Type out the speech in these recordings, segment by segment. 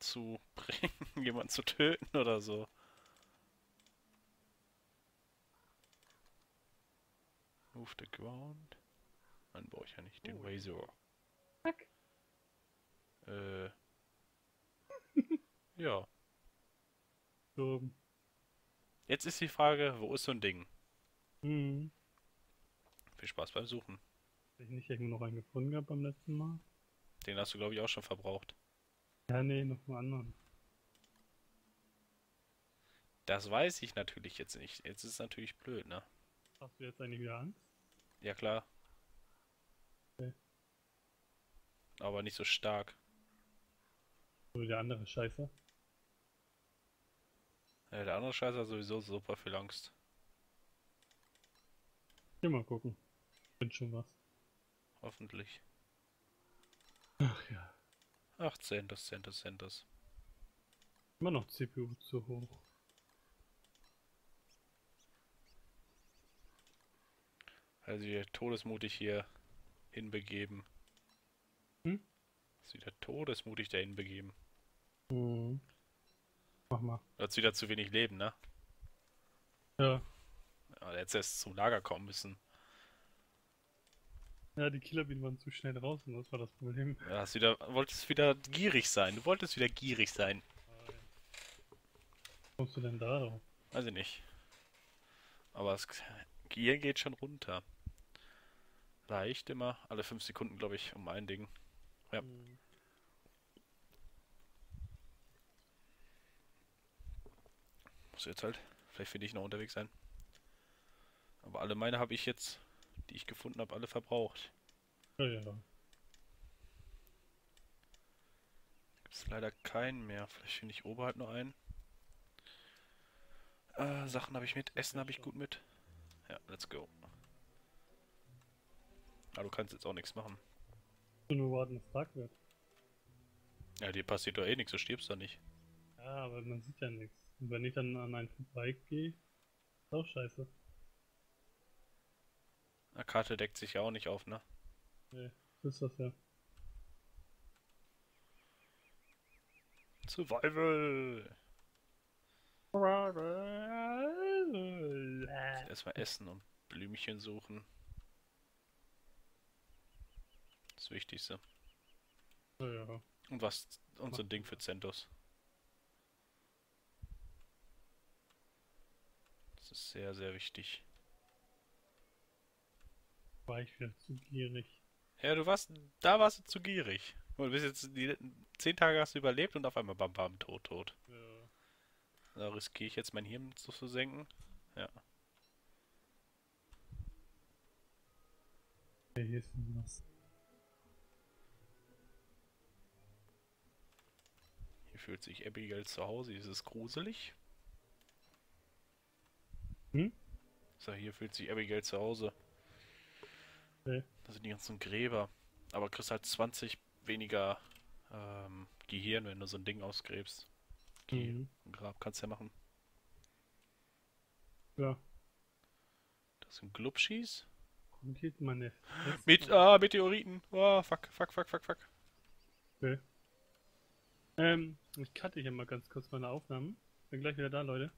dazu bringen, jemanden zu töten oder so. Move the ground. Dann brauche ich ja nicht den Razor. Fuck. Äh, ja. So. Jetzt ist die Frage, wo ist so ein Ding? Hm. Viel Spaß beim Suchen. Hab ich nicht irgendwo noch einen gefunden gehabt beim letzten Mal? Den hast du, glaube ich, auch schon verbraucht. Ja, nee, noch einen anderen. Das weiß ich natürlich jetzt nicht. Jetzt ist es natürlich blöd, ne? Hast du jetzt eigentlich wieder Angst? Ja klar, Okay. aber nicht so stark. Oder der andere Scheiße? Ja, der andere Scheiß hat sowieso super viel Angst. Geh mal gucken. Bin schon was. Hoffentlich. Ach ja. Ach, Centers, Centers, Centers. Immer noch CPU zu hoch. Also hier todesmutig hier hinbegeben. Hm? Ist wieder todesmutig dahin begeben. Hm. Mach mal. Du hast wieder zu wenig Leben, ne? Ja. Ja, jetzt erst zum Lager kommen müssen. Ja, die Killerbienen waren zu schnell draußen, das war das Problem. Ja, wolltest wieder gierig sein. Du wolltest wieder gierig sein. Nein. Kommst du denn da drauf? Weiß ich nicht. Aber das Gier geht schon runter. Reicht immer. Alle 5 Sekunden, glaube ich, um ein Ding. Ja. Hm. Muss jetzt halt. Vielleicht finde ich noch unterwegs sein. Aber alle meine habe ich jetzt, die ich gefunden habe, alle verbraucht. Ja, ja. Gibt es leider keinen mehr. Vielleicht finde ich oberhalb nur einen. Sachen habe ich mit. Essen habe ich gut mit. Ja, let's go. Aber du kannst jetzt auch nichts machen. Du nur warten, dass Tag wird. Ja, dir passiert doch eh nichts, du stirbst doch nicht. Ja, aber man sieht ja nichts. Und wenn ich dann an einen vorbeigehe, ist auch scheiße. Eine Karte deckt sich ja auch nicht auf, ne? Nee, so ist das ja. Survival! Erstmal essen und Blümchen suchen. Das Wichtigste. Ja, ja. Und was und so ein Ding für Centos. Das ist sehr, sehr wichtig. War ich wieder zu gierig. Ja, da warst du zu gierig. Du bist jetzt die 10 Tage hast du überlebt und auf einmal bam bam tot, tot. Ja. Da riskiere ich jetzt mein Hirn zu senken. Ja. Okay, hier ist noch was. Hier fühlt sich Abigail zu Hause. Ist es gruselig? Hm? So, hier fühlt sich Abigail zu Hause. Okay. Das sind die ganzen Gräber. Aber kriegst halt 20 weniger Gehirn, wenn du so ein Ding ausgräbst. Mhm. Ein Grab kannst du ja machen. Ja. Das sind Glubschis. Wo geht meine Fresse? Meteoriten. Oh, fuck, fuck, fuck, fuck, fuck. Okay. Ich cutte hier mal ganz kurz meine Aufnahmen. Bin gleich wieder da, Leute.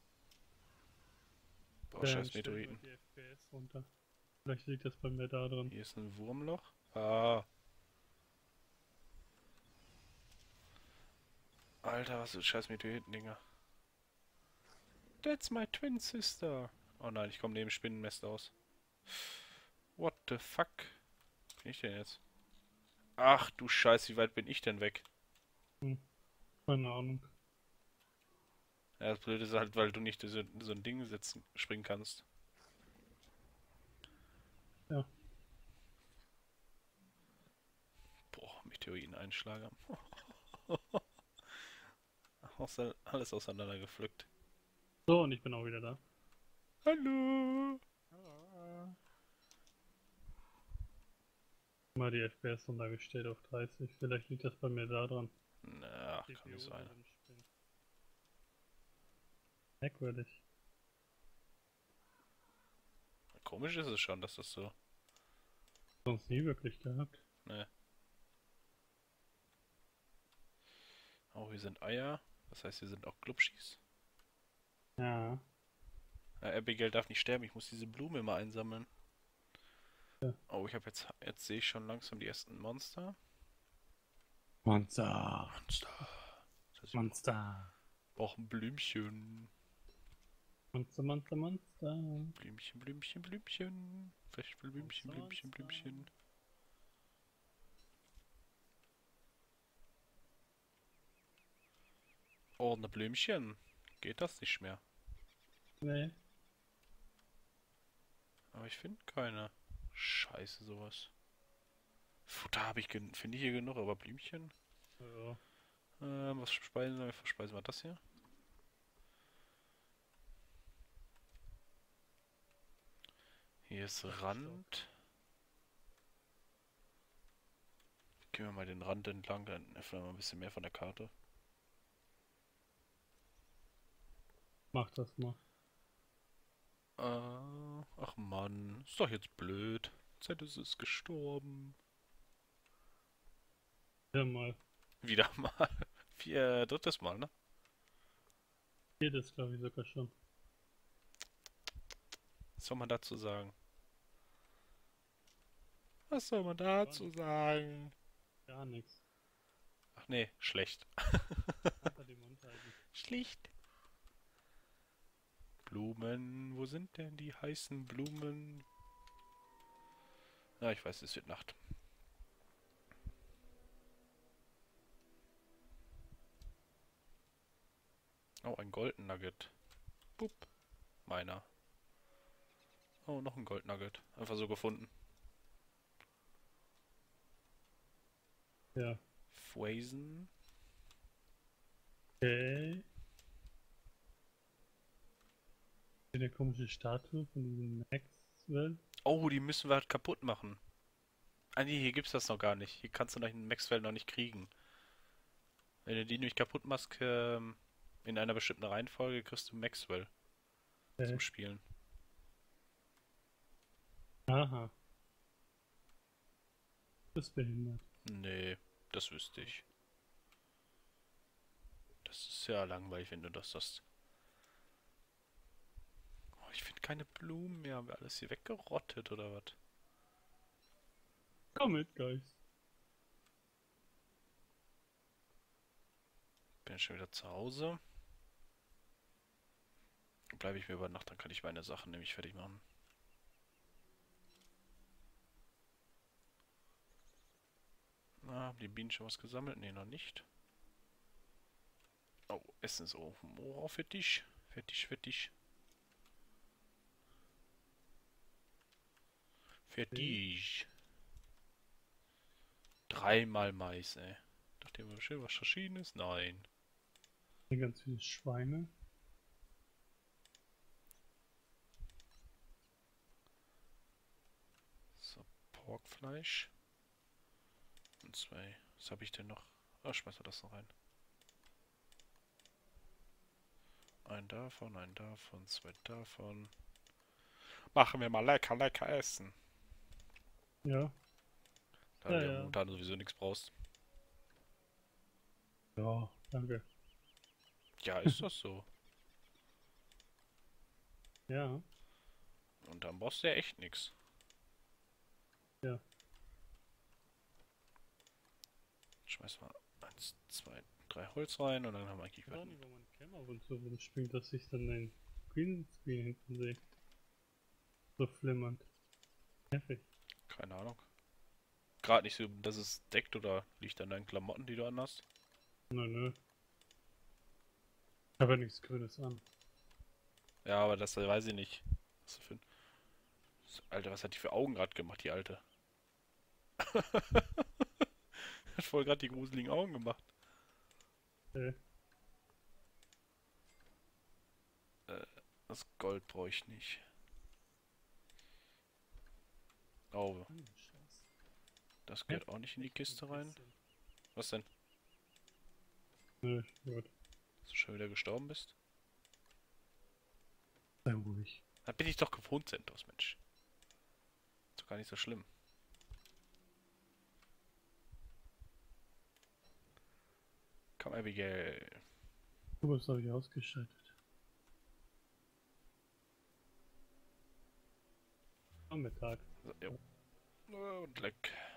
Boah, scheiß Stell mal Meteoriten. die FPS runter. Vielleicht liegt das bei mir da drin. Hier ist ein Wurmloch. Ah. Alter, was für scheiß Meteoriten-Dinger. That's my twin sister. Oh nein, ich komme neben Spinnennest aus. What the fuck? Bin ich denn jetzt? Ach du Scheiße, wie weit bin ich denn weg? Hm. Keine Ahnung. Ja, das Blöde ist halt, weil du nicht so ein Ding springen kannst. Ja. Boah, Meteoriteneinschlager. Alles auseinandergepflückt. So, und ich bin auch wieder da. Hallo! Mal die FPS runtergestellt auf 30. Vielleicht liegt das bei mir da dran. Na, kann nicht sein. Merkwürdig. Komisch ist es schon, dass das so. Sonst nie wirklich gehabt. Ne. Oh, hier sind Eier. Das heißt, hier sind auch Glubschis. Ja. Abigail darf nicht sterben, ich muss diese Blume immer einsammeln. Ja. Oh, ich habe jetzt sehe ich schon langsam die ersten Monster. Monster. Monster. Das heißt, ich Monster. brauche ein Blümchen. Monster, Monster, Monster. Blümchen, Blümchen, Blümchen. Blümchen, Blümchen, Monster, Blümchen. Oh, ne Blümchen. Geht das nicht mehr? Nee. Aber ich finde keine. Scheiße, sowas. Futter habe ich, finde ich hier genug, aber Blümchen? Ja. Was verspeisen wir? Verspeisen wir das hier? Hier ist Rand. Gehen wir mal den Rand entlang, dann öffnen wir mal ein bisschen mehr von der Karte. Mach das mal. Ach Mann, ist doch jetzt blöd. Zedus ist gestorben. Ja, mal. Wieder mal. Drittes Mal, ne? Viertes, glaube ich, sogar schon. Was soll man dazu sagen? Was soll man dazu sagen? Gar nichts. Ach nee, schlecht. Einfach den Mund halten. Schlicht. Blumen, wo sind denn die heißen Blumen? Ja, ich weiß, es wird Nacht. Oh, ein Golden Nugget. Bup. Meiner. Oh, noch ein Gold Nugget. Einfach so gefunden. Ja. Phrasen. Okay. Eine komische Statue von diesem Maxwell. Oh, die müssen wir halt kaputt machen. Ah nee, hier gibt's das noch gar nicht. Hier kannst du noch einen Maxwell noch nicht kriegen. Wenn du die nämlich kaputt machst, in einer bestimmten Reihenfolge, kriegst du Maxwell Okay. zum Spielen. Aha. Das ist behindert. Nee, das wüsste ich. Das ist ja langweilig, wenn du das hast. Oh, ich finde keine Blumen mehr. Haben wir alles hier weggerottet oder was? Komm mit, Guys. Bin schon wieder zu Hause. Bleibe ich mir über Nacht, dann kann ich meine Sachen nämlich fertig machen. Na, haben die Bienen schon was gesammelt? Nee, noch nicht. Oh, Essen ist oben. Oh, fertig. Fertig, fertig. Fertig. Dreimal Mais, ey. Dachte immer schön was Verschiedenes? Nein. Hier ganz viele Schweine. So, Porkfleisch. Und zwei. Was habe ich denn noch? Ah, schmeiß mal das noch rein. Ein davon, zwei davon. Machen wir mal lecker, lecker essen. Ja. Da Ja, du ja ja. momentan sowieso nichts brauchst. Ja, danke. Ja, ist das so. Ja. Und dann brauchst du ja echt nichts. Ja. Schmeiß mal 1, 2, 3 Holz rein und dann haben wir eigentlich Ich weiß was. nicht, wo mein Cam ab und zu rumspringt, dass ich dann den Greenscreen hinten sehe. So flimmernd. Nervig. Keine Ahnung. Gerade nicht so, dass es deckt oder liegt an deinen Klamotten, die du anhast. Nö. Ich habe ja nichts Grünes an. Ja, aber das weiß ich nicht. Was du für ein... Alter, was hat die für Augen gerade gemacht, die Alte? Hat voll gerade die gruseligen Augen gemacht. Okay. Das Gold brauche ich nicht. Oh, Scheiße. das gehört auch nicht in die Kiste rein. Was denn? Nö, gut. Dass du schon wieder gestorben bist? Sei ruhig. Da bin ich doch gewohnt, Sentos, Mensch. Ist doch gar nicht so schlimm. Komm, Abigail. Was habe ich ausgeschaltet? Am Mittag. So, jo. Und leck.